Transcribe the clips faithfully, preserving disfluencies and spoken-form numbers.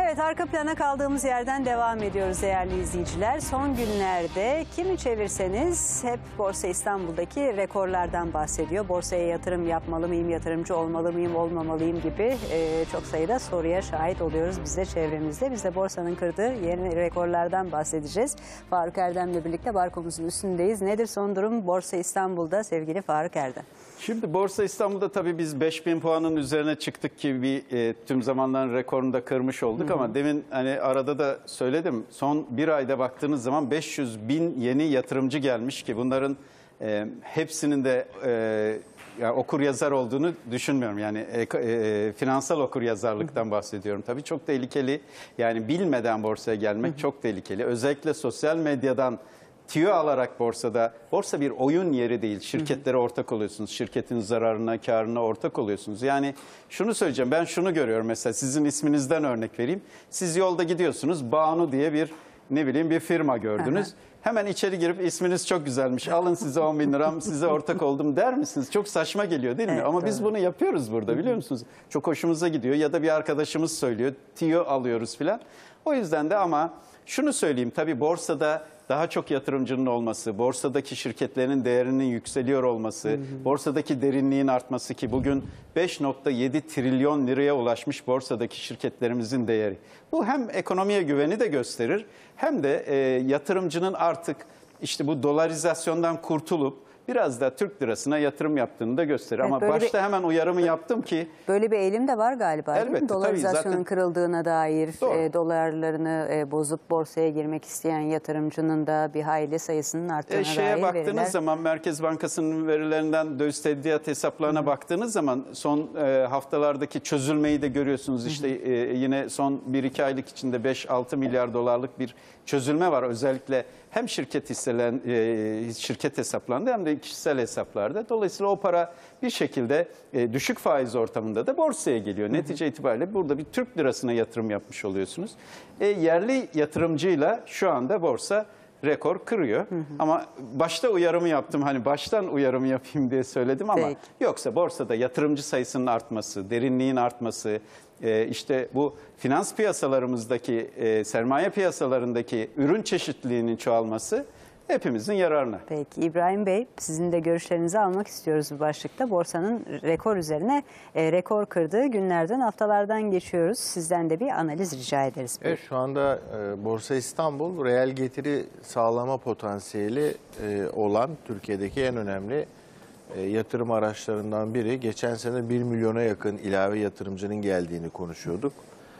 Evet, arka plana kaldığımız yerden devam ediyoruz değerli izleyiciler. Son günlerde kimi çevirseniz hep Borsa İstanbul'daki rekorlardan bahsediyor. Borsaya yatırım yapmalı mıyım, yatırımcı olmalı mıyım, olmamalıyım gibi e, çok sayıda soruya şahit oluyoruz biz de çevremizde. Biz de borsanın kırdığı yeni rekorlardan bahsedeceğiz. Faruk Erdem'le birlikte barkomuzun üstündeyiz. Nedir son durum Borsa İstanbul'da sevgili Faruk Erdem? Şimdi Borsa İstanbul'da tabii biz beş bin puanın üzerine çıktık ki bir e, tüm zamanların rekorunu da kırmış olduk. Hı hı. Ama demin hani arada da söyledim, son bir ayda baktığınız zaman beş yüz bin yeni yatırımcı gelmiş ki bunların e, hepsinin de e, yani okur yazar olduğunu düşünmüyorum. Yani e, e, finansal okur yazarlıktan bahsediyorum. Tabii çok tehlikeli, yani bilmeden borsaya gelmek hı hı. çok tehlikeli. Özellikle sosyal medyadan tüyo alarak borsada, borsa bir oyun yeri değil. Şirketlere ortak oluyorsunuz. Şirketin zararına, karına ortak oluyorsunuz. Yani şunu söyleyeceğim, ben şunu görüyorum mesela, sizin isminizden örnek vereyim. Siz yolda gidiyorsunuz, Banu diye bir ne bileyim bir firma gördünüz. Hemen içeri girip isminiz çok güzelmiş, alın size on bin liram, size ortak oldum der misiniz? Çok saçma geliyor değil mi? Evet, ama doğru. Biz bunu yapıyoruz burada, biliyor musunuz? Çok hoşumuza gidiyor ya da bir arkadaşımız söylüyor, tüyo alıyoruz filan. O yüzden de ama şunu söyleyeyim, tabii borsada daha çok yatırımcının olması, borsadaki şirketlerin değerinin yükseliyor olması, hı hı. borsadaki derinliğin artması ki bugün beş nokta yedi trilyon liraya ulaşmış borsadaki şirketlerimizin değeri. Bu hem ekonomiye güveni de gösterir hem de e, yatırımcının artık işte bu dolarizasyondan kurtulup biraz da Türk lirasına yatırım yaptığını da gösterir. Evet, ama başta bir, hemen uyarımı yaptım ki... Böyle bir eğilim de var galiba. Elbette, dolarizasyonun tabii, zaten kırıldığına dair e, dolarlarını e, bozup borsaya girmek isteyen yatırımcının da bir hayli sayısının arttığına e, şeye dair baktığınız veriler. zaman Merkez Bankası'nın verilerinden döviz tevdiat hesaplarına Hı. baktığınız zaman son e, haftalardaki çözülmeyi de görüyorsunuz. Hı. İşte e, yine son bir iki aylık içinde beş altı milyar dolarlık bir çözülme var. Özellikle hem şirket hisselen e, şirket hesaplarında hem de kişisel hesaplarda. Dolayısıyla o para bir şekilde e, düşük faiz ortamında da borsaya geliyor. Hı hı. Netice itibariyle burada bir Türk lirasına yatırım yapmış oluyorsunuz. E, yerli yatırımcıyla şu anda borsa rekor kırıyor. Hı hı. Ama başta uyarımı yaptım. Hani baştan uyarımı yapayım diye söyledim ama Peki. yoksa borsada yatırımcı sayısının artması, derinliğin artması, e, işte bu finans piyasalarımızdaki, e, sermaye piyasalarındaki ürün çeşitliliğinin çoğalması hepimizin yararına. Peki İbrahim Bey, sizin de görüşlerinizi almak istiyoruz bu başlıkta. Borsanın rekor üzerine e, rekor kırdığı günlerden, haftalardan geçiyoruz. Sizden de bir analiz rica ederiz. Evet, şu anda e, Borsa İstanbul reel getiri sağlama potansiyeli e, olan Türkiye'deki en önemli e, yatırım araçlarından biri. Geçen sene bir milyona yakın ilave yatırımcının geldiğini konuşuyorduk.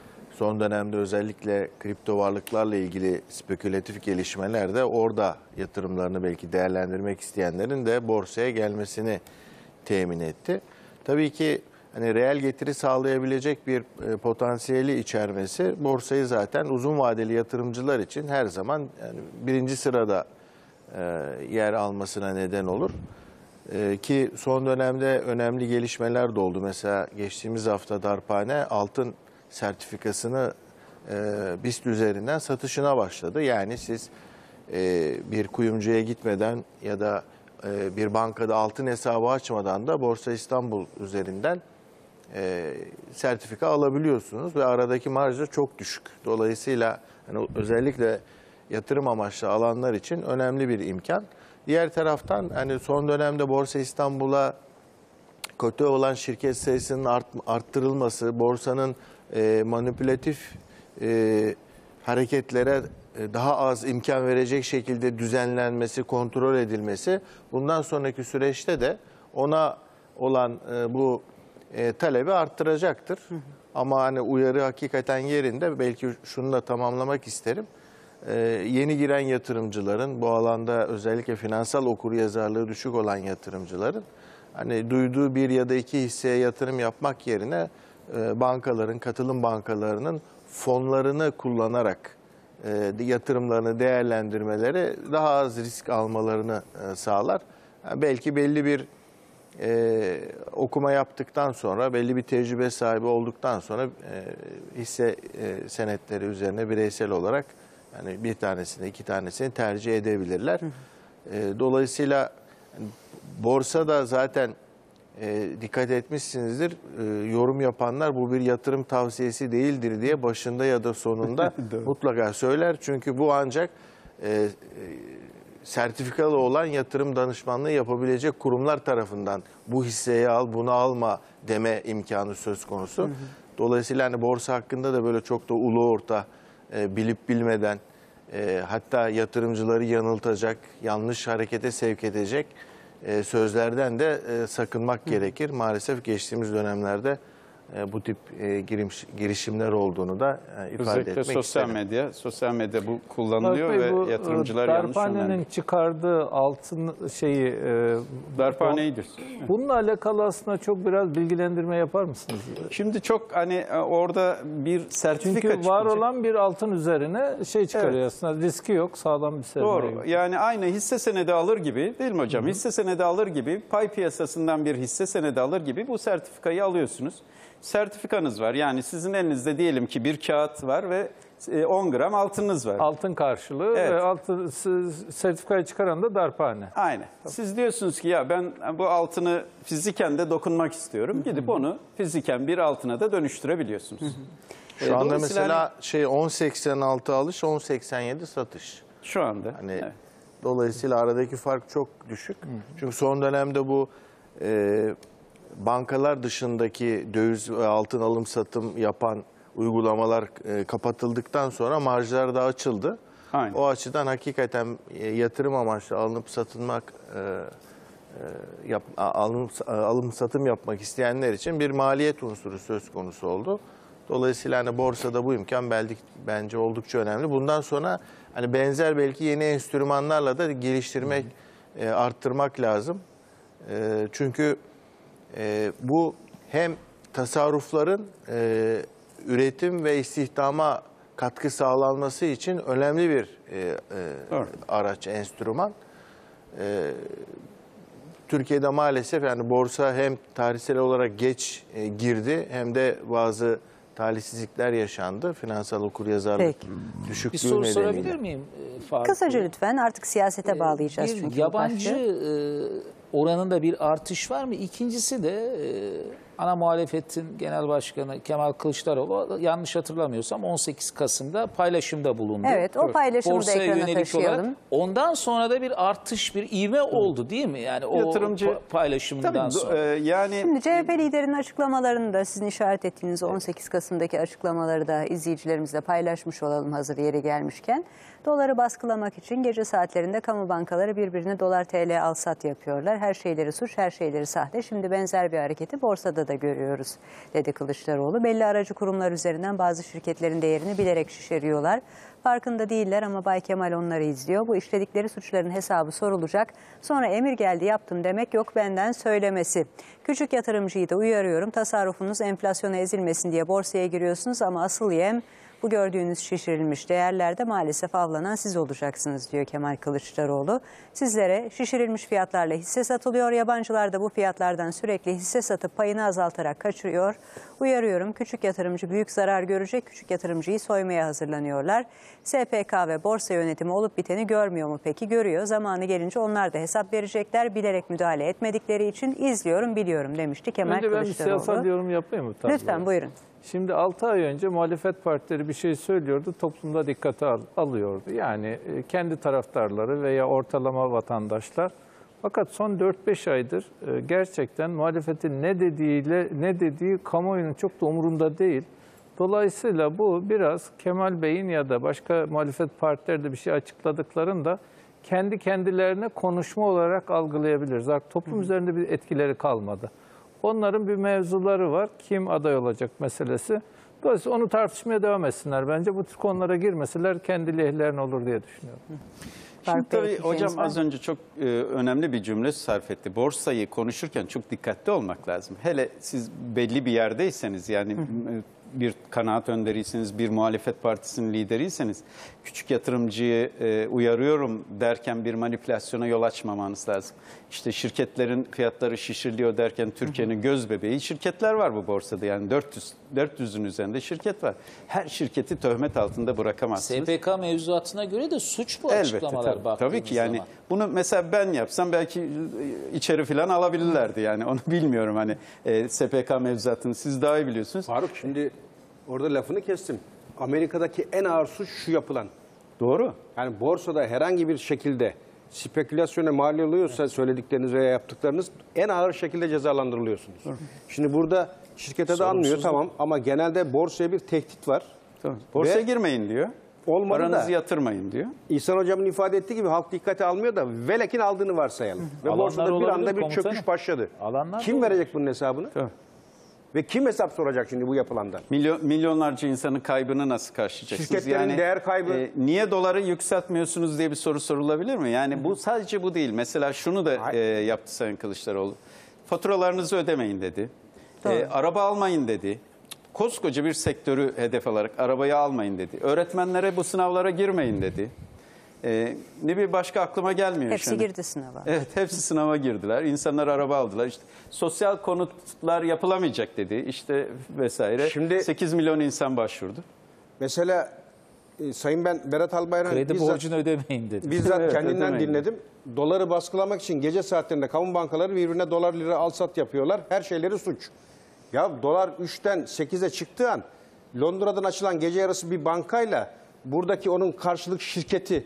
Son dönemde özellikle kripto varlıklarla ilgili spekülatif gelişmeler de orada yatırımlarını belki değerlendirmek isteyenlerin de borsaya gelmesini temin etti. Tabii ki hani reel getiri sağlayabilecek bir e, potansiyeli içermesi borsayı zaten uzun vadeli yatırımcılar için her zaman yani birinci sırada e, yer almasına neden olur. E, ki son dönemde önemli gelişmeler de oldu. Mesela geçtiğimiz hafta Darphane altın sertifikasını e, BIST üzerinden satışına başladı. Yani siz e, bir kuyumcuya gitmeden ya da e, bir bankada altın hesabı açmadan da Borsa İstanbul üzerinden e, sertifika alabiliyorsunuz ve aradaki marj da çok düşük. Dolayısıyla yani özellikle yatırım amaçlı alanlar için önemli bir imkan. Diğer taraftan hani son dönemde Borsa İstanbul'a kötü olan şirket sayısının art, arttırılması, borsanın e, manipülatif e, hareketlere e, daha az imkan verecek şekilde düzenlenmesi, kontrol edilmesi bundan sonraki süreçte de ona olan e, bu e, talebi arttıracaktır. Hı hı. Ama hani uyarı hakikaten yerinde. Belki şunu da tamamlamak isterim. E, yeni giren yatırımcıların, bu alanda özellikle finansal okuryazarlığı düşük olan yatırımcıların hani duyduğu bir ya da iki hisseye yatırım yapmak yerine e, bankaların, katılım bankalarının fonlarını kullanarak e, yatırımlarını değerlendirmeleri daha az risk almalarını e, sağlar. Yani belki belli bir e, okuma yaptıktan sonra, belli bir tecrübe sahibi olduktan sonra e, hisse e, senetleri üzerine bireysel olarak yani bir tanesini, iki tanesini tercih edebilirler. Hı hı. E, dolayısıyla borsa da zaten e, dikkat etmişsinizdir. E, yorum yapanlar bu bir yatırım tavsiyesi değildir diye başında ya da sonunda mutlaka söyler. Çünkü bu ancak e, e, sertifikalı olan yatırım danışmanlığı yapabilecek kurumlar tarafından bu hisseyi al, bunu alma deme imkanı söz konusu. Hı hı. Dolayısıyla hani borsa hakkında da böyle çok da ulu orta e, bilip bilmeden e, hatta yatırımcıları yanıltacak, yanlış harekete sevk edecek e, sözlerden de e, sakınmak hı. gerekir. Maalesef geçtiğimiz dönemlerde e, bu tip e, giriş, girişimler olduğunu da e, ifade Özellikle etmek sosyal isterim. medya, sosyal medya bu kullanılıyor Bey, ve bu, yatırımcılar yanlış Darphane'nin yönlendiriyor. çıkardığı altın şeyi e, Darphane iyidir. bununla alakalı aslında çok biraz bilgilendirme yapar mısınız? Şimdi çok hani orada bir sertifika Çünkü var çıkacak. olan bir altın üzerine şey çıkarıyor Evet. aslında, riski yok, sağlam bir sermaye. Doğru. yok. Yani aynı hisse senedi alır gibi değil mi hocam? Hı hı. Hisse senedi alır gibi, pay piyasasından bir hisse senedi alır gibi bu sertifikayı alıyorsunuz. Sertifikanız var. Yani sizin elinizde diyelim ki bir kağıt var ve on gram altınız var. Altın karşılığı Evet. ve altın sertifikayı çıkaran da Darphane. Aynen. Siz diyorsunuz ki ya ben bu altını fiziken de dokunmak istiyorum. Gidip onu fiziken bir altına da dönüştürebiliyorsunuz. Şu anda Dolayısıyla mesela şey on seksen altı alış, on seksen yedi satış. şu anda. Hani evet. dolayısıyla aradaki fark çok düşük. Çünkü son dönemde bu e, bankalar dışındaki döviz ve altın alım satım yapan uygulamalar e, kapatıldıktan sonra marjlar da açıldı. Aynen. O açıdan hakikaten e, yatırım amaçlı alınıp satılmak e, e, yap, alım, alım satım yapmak isteyenler için bir maliyet unsuru söz konusu oldu. Dolayısıyla hani borsada bu imkan belki, bence oldukça önemli. Bundan sonra hani benzer belki yeni enstrümanlarla da geliştirmek, e, arttırmak lazım. E, çünkü e, bu hem tasarrufların e, üretim ve istihdama katkı sağlanması için önemli bir e, e, araç, enstrüman. E, Türkiye'de maalesef yani borsa hem tarihsel olarak geç e, girdi hem de bazı talihsizlikler yaşandı. Finansal okuryazarlık Peki. düşüklüğü Bir soru nedeniyle. sorabilir miyim e, Faruk Kısaca Bey? lütfen, artık siyasete bağlayacağız Bir çünkü bu yabancı başlığı. e, oranında bir artış var mı? İkincisi de e, ana muhalefetin genel başkanı Kemal Kılıçdaroğlu, yanlış hatırlamıyorsam on sekiz Kasım'da paylaşımda bulundu. Evet, o paylaşımı da Borsaya ekrana yönelik taşıyalım. olarak. Ondan sonra da bir artış, bir ivme oldu değil mi? Yani o Yatırımcı- pa- paylaşımından Tabii, sonra. e, yani Şimdi C H P liderinin açıklamalarını da sizin işaret ettiğiniz on sekiz Kasım'daki açıklamaları da izleyicilerimizle paylaşmış olalım hazır yeri gelmişken. Doları baskılamak için gece saatlerinde kamu bankaları birbirine dolar T L al-sat yapıyorlar. Her şeyleri suç, her şeyleri sahte. Şimdi benzer bir hareketi borsada da görüyoruz, dedi Kılıçdaroğlu. Belli aracı kurumlar üzerinden bazı şirketlerin değerini bilerek şişiriyorlar. Farkında değiller ama Bay Kemal onları izliyor. Bu işledikleri suçların hesabı sorulacak. Sonra emir geldi yaptım demek yok, benden söylemesi. Küçük yatırımcıyı da uyarıyorum. Tasarrufunuz enflasyona ezilmesin diye borsaya giriyorsunuz ama asıl yem bu gördüğünüz şişirilmiş değerlerde maalesef avlanan siz olacaksınız, diyor Kemal Kılıçdaroğlu. Sizlere şişirilmiş fiyatlarla hisse satılıyor. Yabancılar da bu fiyatlardan sürekli hisse satıp payını azaltarak kaçırıyor. Uyarıyorum, küçük yatırımcı büyük zarar görecek, küçük yatırımcıyı soymaya hazırlanıyorlar. S P K ve borsa yönetimi olup biteni görmüyor mu peki? Görüyor. Zamanı gelince onlar da hesap verecekler. Bilerek müdahale etmedikleri için izliyorum, biliyorum, demişti Kemal Önce ben bir Kılıçdaroğlu. siyasal yorum yapayım mı? Tabii. Lütfen buyurun. Şimdi altı ay önce muhalefet partileri bir şey söylüyordu, toplumda dikkate al, alıyordu. Yani e, kendi taraftarları veya ortalama vatandaşlar. Fakat son dört beş aydır e, gerçekten muhalefetin ne dediğiyle ne dediği kamuoyunun çok da umurunda değil. Dolayısıyla bu biraz Kemal Bey'in ya da başka muhalefet partileri de bir şey açıkladıklarında kendi kendilerine konuşma olarak algılayabiliriz. Artık toplum üzerinde bir etkileri kalmadı. Onların bir mevzuları var. Kim aday olacak meselesi. Dolayısıyla onu tartışmaya devam etsinler. Bence bu tür konulara girmeseler kendi lehlerine olur diye düşünüyorum. Şimdi Fark Bey, tabii ekleyeceğiniz hocam var az mı? önce çok e, önemli bir cümle sarf etti. Borsayı konuşurken çok dikkatli olmak lazım. Hele siz belli bir yerdeyseniz, yani e, bir kanaat önderiyseniz, bir muhalefet partisinin lideriyseniz, küçük yatırımcıyı e, uyarıyorum derken bir manipülasyona yol açmamanız lazım. İşte şirketlerin fiyatları şişiriliyor derken Türkiye'nin göz bebeği şirketler var bu borsada. Yani dört yüz dört yüzün üzerinde şirket var. Her şirketi töhmet altında bırakamazsınız. S P K mevzuatına göre de suç bu Elbette açıklamalar tabii, baktığımız tabii ki yani zaman. bunu mesela ben yapsam belki içeri falan alabilirlerdi yani onu bilmiyorum hani e, S P K mevzuatını siz daha iyi biliyorsunuz. Faruk şimdi orada lafını kestim. Amerika'daki en ağır suç şu yapılan. Doğru. Yani borsada herhangi bir şekilde spekülasyona mal oluyorsa söyledikleriniz veya yaptıklarınız en ağır şekilde cezalandırılıyorsunuz. Şimdi burada şirkete de almıyor tamam ama genelde borsaya bir tehdit var. Tamam. Borsaya Ve girmeyin diyor. olmadı Paranızı da yatırmayın diyor. İhsan Hocam'ın ifade ettiği gibi halk dikkate almıyor da velekin aldığını varsayalım. Ve Alanlar borsada bir olabilir anda bir komutanım. çöküş başladı. Alanlar Kim da verecek bunun hesabını? Tabii. Ve kim hesap soracak şimdi bu yapılandan? Milyon, milyonlarca insanın kaybını nasıl karşılayacaksınız? Şirketlerin değer kaybı- e, niye doları yükseltmiyorsunuz diye bir soru sorulabilir mi? Yani bu sadece bu değil. Mesela şunu da e, yaptı Sayın Kılıçdaroğlu. Faturalarınızı ödemeyin dedi. E, araba almayın dedi. Koskoca bir sektörü hedef alarak arabayı almayın dedi. Öğretmenlere bu sınavlara girmeyin dedi. E, ne bir başka aklıma gelmiyor. Hepsi şu an. girdi sınava. Evet, hepsi sınava girdiler. İnsanlar araba aldılar. İşte sosyal konutlar yapılamayacak dedi. İşte vesaire. Şimdi- sekiz milyon insan başvurdu. Mesela e, Sayın ben Berat Albayrak'ın Kredi bizzat, borcunu ödemeyin dedi. bizzat Evet, kendinden ödemeyin. dinledim. Doları baskılamak için gece saatlerinde kamu bankaları birbirine dolar lira al sat yapıyorlar. Her şeyleri suç. Ya dolar üçten sekize çıktığı an Londra'dan açılan gece yarısı bir bankayla buradaki onun karşılık şirketi,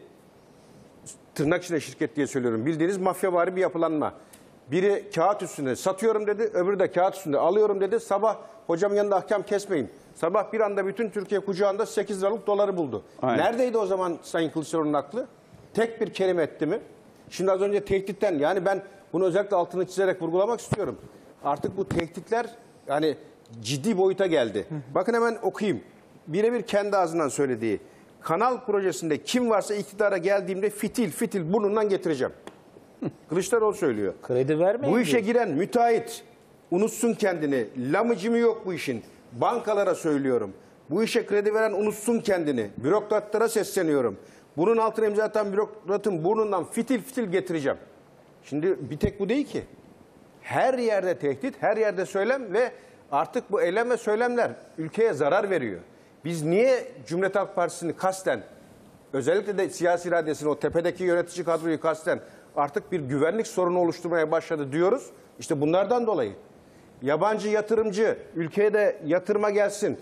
tırnak içinde şirket diye söylüyorum, bildiğiniz mafyavari bir yapılanma. Biri kağıt üstünde satıyorum dedi, öbürü de kağıt üstünde alıyorum dedi. Sabah hocam yanında ahkam kesmeyin. Sabah bir anda bütün Türkiye kucağında sekiz liralık doları buldu. Aynen. Neredeydi o zaman Sayın Kılıçdaroğlu'nun aklı? Tek bir kelime etti mi? Şimdi az önce tehditten, yani ben bunu özellikle altını çizerek vurgulamak istiyorum. Artık bu tehditler yani ciddi boyuta geldi. Bakın hemen okuyayım. Birebir kendi ağzından söylediği. Kanal projesinde kim varsa iktidara geldiğimde fitil fitil burnundan getireceğim. Kılıçdaroğlu söylüyor. Kredi vermeyin Bu işe diyor. giren müteahhit unutsun kendini. Lamıcımı yok bu işin. Bankalara söylüyorum. Bu işe kredi veren unutsun kendini. Bürokratlara sesleniyorum. Bunun altına imza atan bürokratın burnundan fitil fitil getireceğim. Şimdi bir tek bu değil ki. Her yerde tehdit, her yerde söylem ve artık bu eylem ve söylemler ülkeye zarar veriyor. Biz niye Cumhuriyet Halk Partisi'ni kasten, özellikle de siyasi iradesini, o tepedeki yönetici kadroyu kasten artık bir güvenlik sorunu oluşturmaya başladı diyoruz? İşte bunlardan dolayı. Yabancı yatırımcı ülkeye de yatırıma gelsin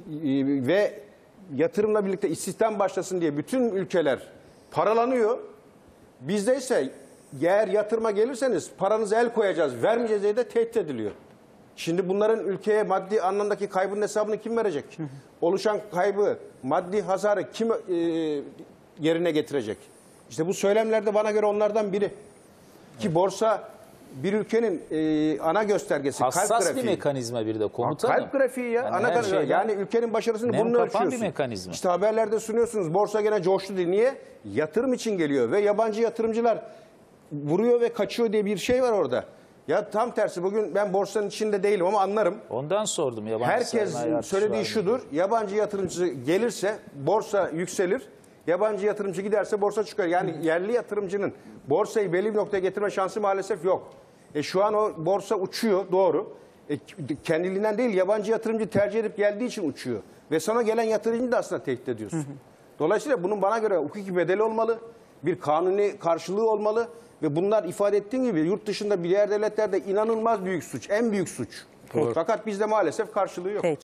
ve yatırımla birlikte istihdam başlasın diye bütün ülkeler paralanıyor. Bizde ise eğer yatırıma gelirseniz paranızı el koyacağız, vermeyeceğiz diye de tehdit ediliyor. Şimdi bunların ülkeye maddi anlamdaki kaybının hesabını kim verecek? Oluşan kaybı, maddi hasarı kim e, yerine getirecek? İşte bu söylemlerde bana göre onlardan biri. Ki borsa bir ülkenin e, ana göstergesi, kalp Hassas grafiği. bir mekanizma bir de komutanım. Kalp grafiği ya. Yani ana her kalp- şeyden yani ülkenin başarısını nem bununla kapan ölçüyorsun. bir mekanizma. İşte haberlerde sunuyorsunuz. Borsa gene coştu diye. Niye? Yatırım için geliyor ve yabancı yatırımcılar vuruyor ve kaçıyor diye bir şey var orada. Ya tam tersi, bugün ben borsanın içinde değilim ama anlarım. Ondan sordum yabancı Herkes sermaye artışı var söylediği mı? şudur. Yabancı yatırımcı gelirse borsa yükselir. Yabancı yatırımcı giderse borsa çıkar. Yani yerli yatırımcının borsayı belli bir noktaya getirme şansı maalesef yok. E şu an o borsa uçuyor, doğru. E, kendiliğinden değil, yabancı yatırımcı tercih edip geldiği için uçuyor. Ve sana gelen yatırımcıyı da aslında tehdit ediyorsun. Dolayısıyla bunun bana göre hukuki bedeli olmalı. Bir kanuni karşılığı olmalı. Ve bunlar ifade ettiğim gibi yurt dışında bir diğer devletlerde inanılmaz büyük suç. En büyük suç. Fakat bizde maalesef karşılığı yok. Peki.